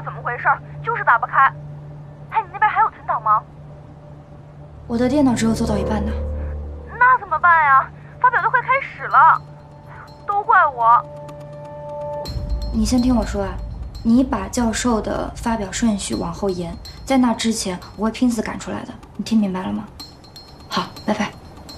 怎么回事，就是打不开。哎，你那边还有存档吗？ 我的电脑只有做到一半呢。 那怎么办呀？发表都快开始了，都怪我。 你先听我说啊，你把教授的发表顺序往后延，在那之前我会拼死赶出来的，你听明白了吗？好，拜拜。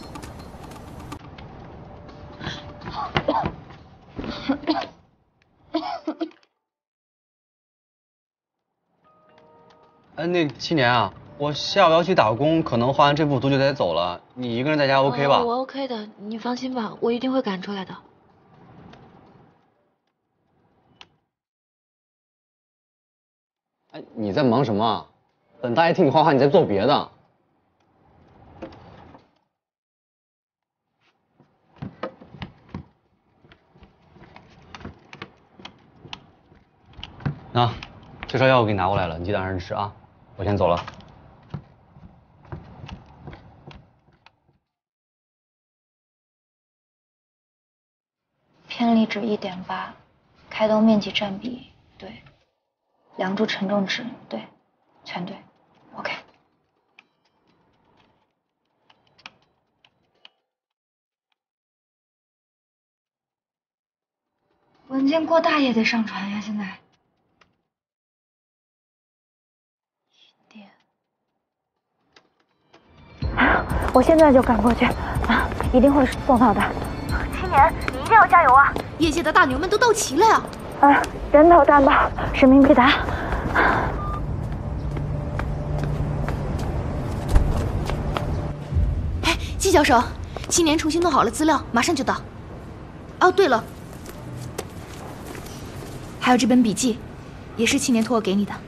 那青年啊，我下午要去打工，可能画完这幅图就得走了。你一个人在家 OK 吧？ 我 OK 的，你放心吧，我一定会赶出来的。 哎，你在忙什么啊？等大爷听你画画，你在做别的。那，退烧药我给你拿过来了，你记得按时吃啊。我先走了。 偏离值1.8，开动面积占比对，梁柱承重值对，全对 ，OK。文件过大也得上传呀，现在。 我现在就赶过去啊，一定会送到的。青年，你一定要加油啊！ 业界的大牛们都到齐了呀！ 人头担保，使命必达。 哎，季教授，青年重新弄好了资料，马上就到。哦，对了，还有这本笔记，也是青年托我给你的。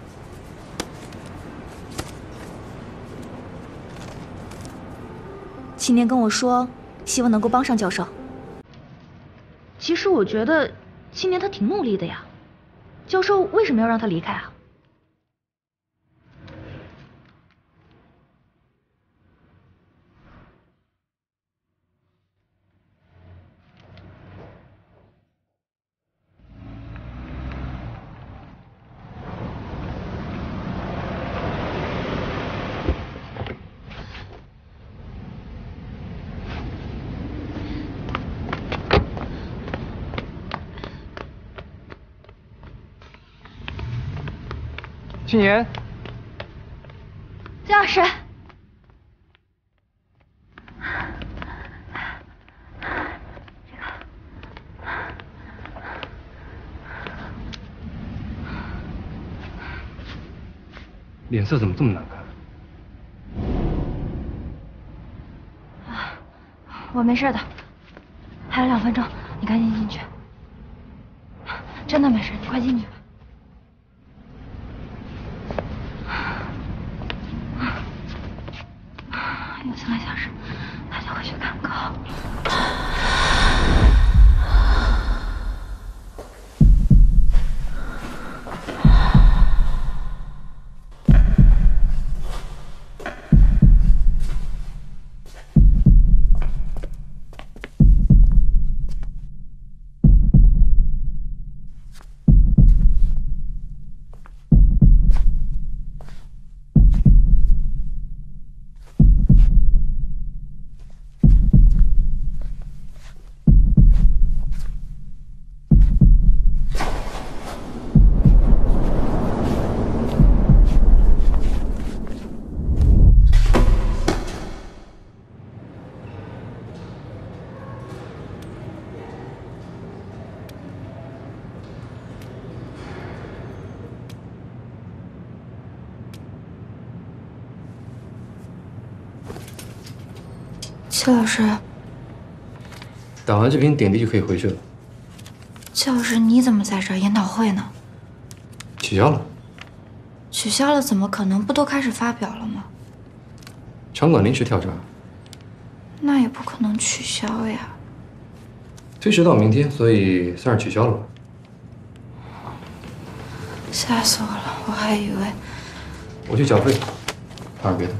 青年跟我说，希望能够帮上教授。其实我觉得青年他挺努力的呀，教授为什么要让他离开啊？ 青年， 姜老师， 脸色怎么这么难看？ 我没事的，还有2分钟，你赶紧进去。真的没事，你快进去吧。有4个小时，他就会去看稿。季老师， 打完这瓶点滴就可以回去了。 季老师，你怎么在这儿？研讨会呢？ 取消了。 取消了怎么可能？不都开始发表了吗？ 场馆临时调查。 那也不可能取消呀。 推迟到明天，所以算是取消了吧。 吓死我了，我还以为…… 我去缴费，谈点别的。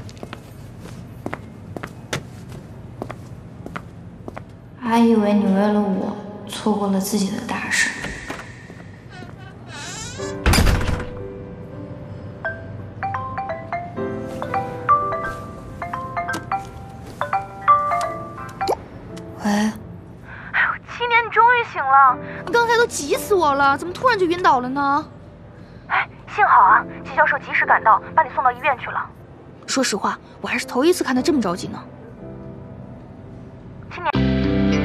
还以为你为了我错过了自己的大事。 吗？刚才都急死我了，怎么突然就晕倒了呢？ 哎，幸好啊，季教授及时赶到，把你送到医院去了。 说实话，我还是头一次看他这么着急呢。 青年。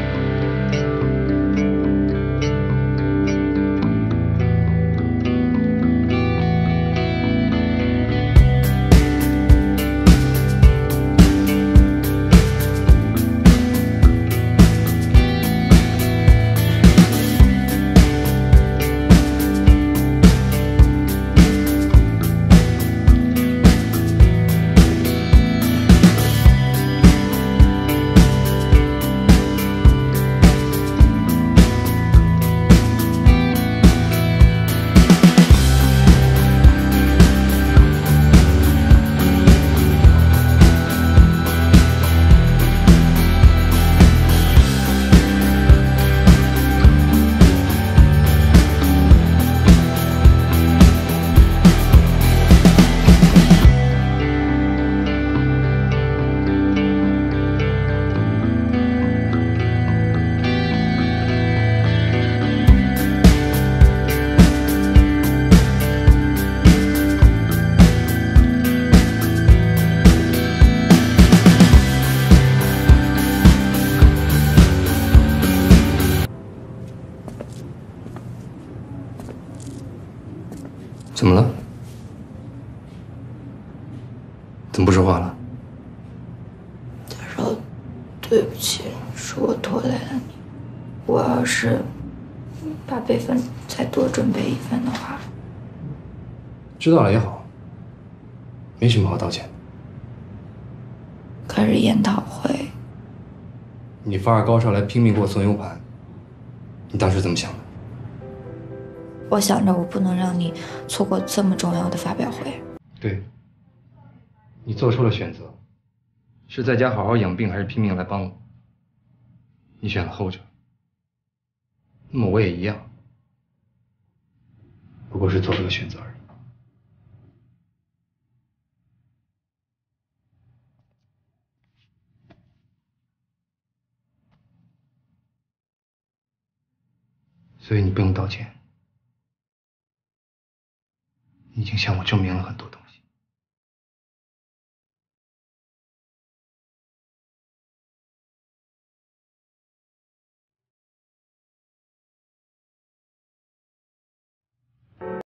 怎么了？怎么不说话了？ 大少，对不起，是我拖累了你。我要是把备份再多准备一份的话， 知道了也好，没什么好道歉的。 可是研讨会， 你发着高烧来拼命给我送 U 盘，你当时怎么想的？ 我想着我不能让你错过这么重要的发表会。 对，你做出了选择，是在家好好养病，还是拼命来帮我？你选了后者，那么我也一样，不过是做了个选择而已。所以你不用道歉。 你已经向我证明了很多东西。